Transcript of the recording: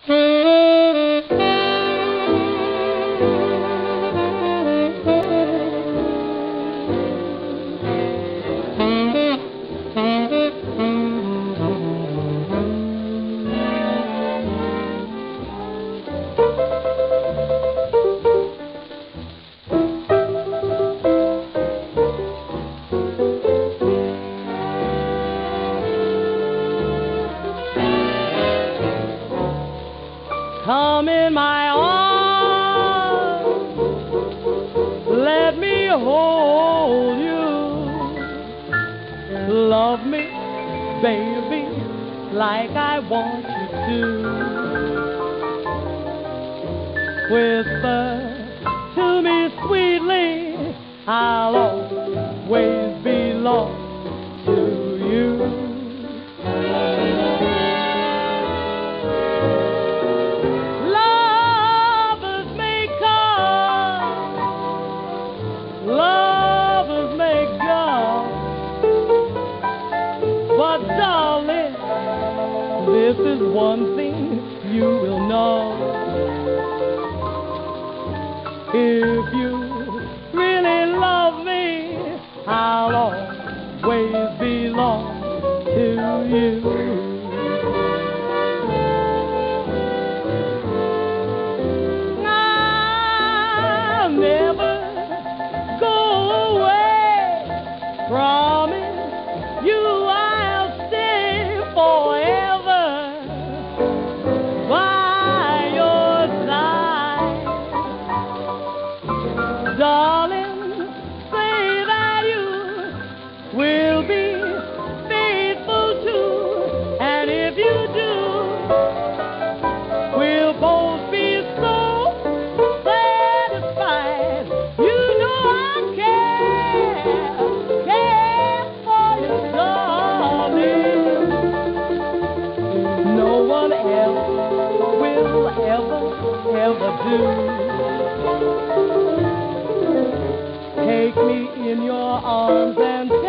Come in my arms, let me hold you. Love me, baby, like I want you to. Whisper to me sweetly, I'll always belong to you. Lovers may go, but darling, this is one thing you will know. If you really love me, I'll always belong to you. I'll never promise you I'll stay forever by your side. Darling, say that you will be faithful too, and if you do, we'll both be so satisfied. You know I care for you, darling. No one else will ever do. Take me in your arms and